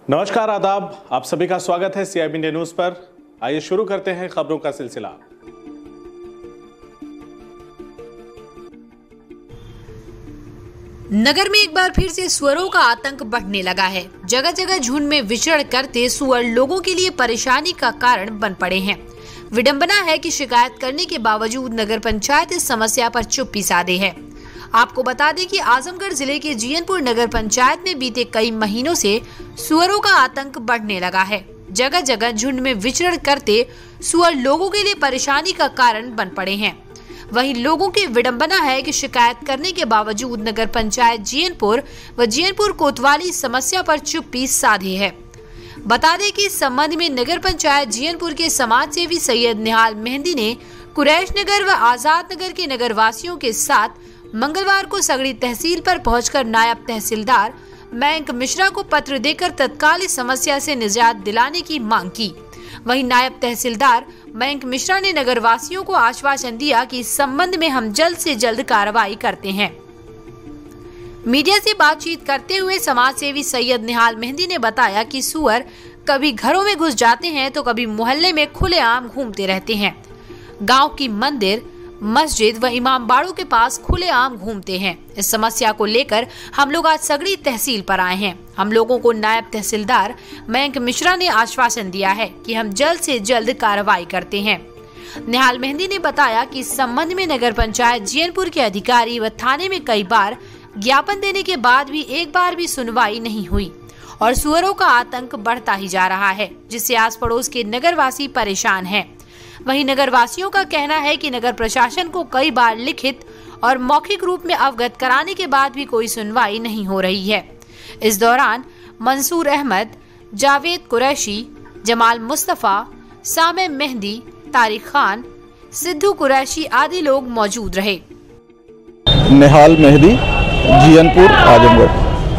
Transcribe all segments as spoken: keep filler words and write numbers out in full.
नमस्कार, आदाब। आप सभी का स्वागत है सीआईबी इंडिया न्यूज पर। आइए शुरू करते हैं खबरों का सिलसिला। नगर में एक बार फिर से सुअरों का आतंक बढ़ने लगा है। जगह जगह झुंड में विचरण करते सुअर लोगों के लिए परेशानी का कारण बन पड़े हैं। विडंबना है कि शिकायत करने के बावजूद नगर पंचायत इस समस्या पर चुप्पी साधे है। आपको बता दें कि आजमगढ़ जिले के जीयनपुर नगर पंचायत में बीते कई महीनों से सुअरों का आतंक बढ़ने लगा है। जगह जगह झुंड में विचरण करते सुअर लोगों के लिए परेशानी का कारण बन पड़े हैं। वहीं लोगों की विडंबना है कि शिकायत करने के बावजूद नगर पंचायत जीयनपुर व जीयनपुर कोतवाली समस्या पर चुप्पी साधे है। बता दें कि इस संबंध में नगर पंचायत जीयनपुर के समाज सेवी सैयद निहाल मेहंदी ने कुरैश नगर व आजाद नगर के नगर वासियों के साथ मंगलवार को सगड़ी तहसील पर पहुंचकर नायब तहसीलदार मयंक मिश्रा को पत्र देकर तत्काल इस समस्या से निजात दिलाने की मांग की। वहीं नायब तहसीलदार मयंक मिश्रा ने नगर वासियों को आश्वासन दिया कि इस संबंध में हम जल्द से जल्द कार्रवाई करते हैं। मीडिया से बातचीत करते हुए समाज सेवी सैयद निहाल मेहंदी ने बताया कि सुअर कभी घरों में घुस जाते हैं तो कभी मोहल्ले में खुलेआम घूमते रहते हैं। गांव की मंदिर, मस्जिद व इमाम बाड़ों के पास खुलेआम घूमते हैं। इस समस्या को लेकर हम लोग आज सगड़ी तहसील पर आए हैं। हम लोगों को नायब तहसीलदार मयंक मिश्रा ने आश्वासन दिया है कि हम जल्द से जल्द कार्रवाई करते हैं। निहाल मेहंदी ने बताया कि इस संबंध में नगर पंचायत जीयनपुर के अधिकारी व थाने में कई बार ज्ञापन देने के बाद भी एक बार भी सुनवाई नहीं हुई और सुअरों का आतंक बढ़ता ही जा रहा है, जिससे आस पड़ोस के नगरवासी परेशान हैं। वहीं नगर वासियों का कहना है कि नगर प्रशासन को कई बार लिखित और मौखिक रूप में अवगत कराने के बाद भी कोई सुनवाई नहीं हो रही है। इस दौरान मंसूर अहमद, जावेद कुरैशी, जमाल मुस्तफा, सामे मेहंदी, तारिक खान, सिद्धू कुरैशी आदि लोग मौजूद रहे। निहाल मेहंदी, जीयनपुर, आजमगढ़।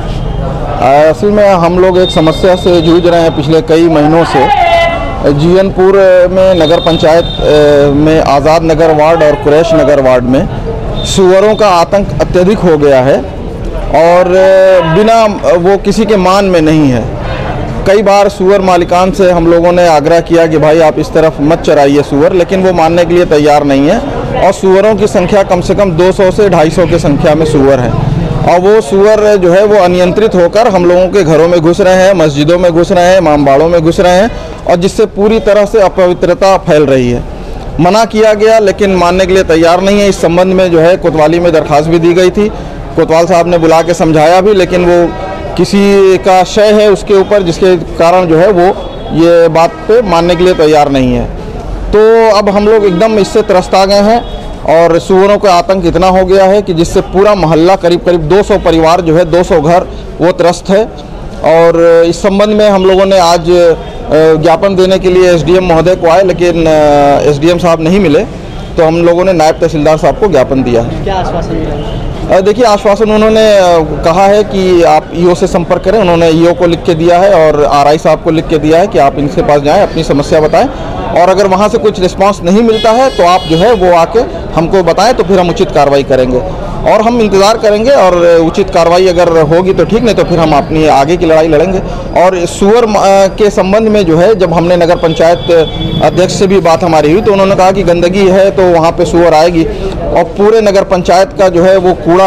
असल में हम लोग एक समस्या से जूझ रहे हैं पिछले कई महीनों से। जीयनपुर में नगर पंचायत में आज़ाद नगर वार्ड और कुरैश नगर वार्ड में सुअरों का आतंक अत्यधिक हो गया है और बिना वो किसी के मान में नहीं है। कई बार सुअर मालिकान से हम लोगों ने आग्रह किया कि भाई आप इस तरफ मत चराइए सुअर, लेकिन वो मानने के लिए तैयार नहीं है और सुअरों की संख्या कम से कम दो सौ से ढाई सौ की संख्या में सुअर है और वो सुअर जो है वो अनियंत्रित होकर हम लोगों के घरों में घुस रहे हैं, मस्जिदों में घुस रहे हैं, इमामबाड़ों में घुस रहे हैं और जिससे पूरी तरह से अपवित्रता फैल रही है। मना किया गया लेकिन मानने के लिए तैयार नहीं है। इस संबंध में जो है कोतवाली में दरखास्त भी दी गई थी। कोतवाल साहब ने बुला के समझाया भी, लेकिन वो किसी का शय है उसके ऊपर, जिसके कारण जो है वो ये बात पे मानने के लिए तैयार नहीं है। तो अब हम लोग एकदम इससे त्रस्त आ गए हैं और सुअरों का आतंक इतना हो गया है कि जिससे पूरा मोहल्ला, करीब करीब दो सौ परिवार जो है, दो सौ घर वो त्रस्त है। और इस संबंध में हम लोगों ने आज ज्ञापन देने के लिए एसडीएम महोदय को आए, लेकिन एसडीएम साहब नहीं मिले, तो हम लोगों ने नायब तहसीलदार साहब को ज्ञापन दिया है। क्या आश्वासन मिला? देखिए, आश्वासन उन्होंने कहा है कि आप ईओ से संपर्क करें। उन्होंने ईओ को लिख के दिया है और आरआई साहब को लिख के दिया है कि आप इनके पास जाएं, अपनी समस्या बताएं और अगर वहां से कुछ रिस्पांस नहीं मिलता है तो आप जो है वो आके हमको बताएं, तो फिर हम उचित कार्रवाई करेंगे और हम इंतज़ार करेंगे और उचित कार्रवाई अगर होगी तो ठीक, नहीं तो फिर हम अपनी आगे की लड़ाई लड़ेंगे। और सुअर के संबंध में जो है, जब हमने नगर पंचायत अध्यक्ष से भी बात हमारी हुई तो उन्होंने कहा कि गंदगी है तो वहाँ पे सुअर आएगी और पूरे नगर पंचायत का जो है वो कूड़ा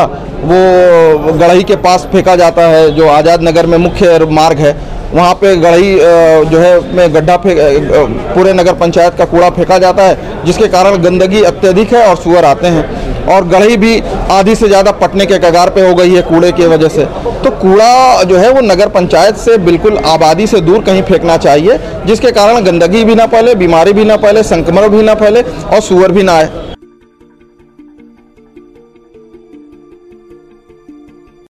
वो गढ़ई के पास फेंका जाता है। जो आज़ाद नगर में मुख्य मार्ग है वहाँ पे गढ़ई जो है में गड्ढा फेंक, पूरे नगर पंचायत का कूड़ा फेंका जाता है, जिसके कारण गंदगी अत्यधिक है और सुअर आते हैं और गढ़ई भी आधी से ज़्यादा पटने के कगार पे हो गई है कूड़े की वजह से। तो कूड़ा जो है वो नगर पंचायत से बिल्कुल आबादी से दूर कहीं फेंकना चाहिए, जिसके कारण गंदगी भी ना फैले, बीमारी भी ना फैले, संक्रमण भी ना फैले और सुअर भी ना आए।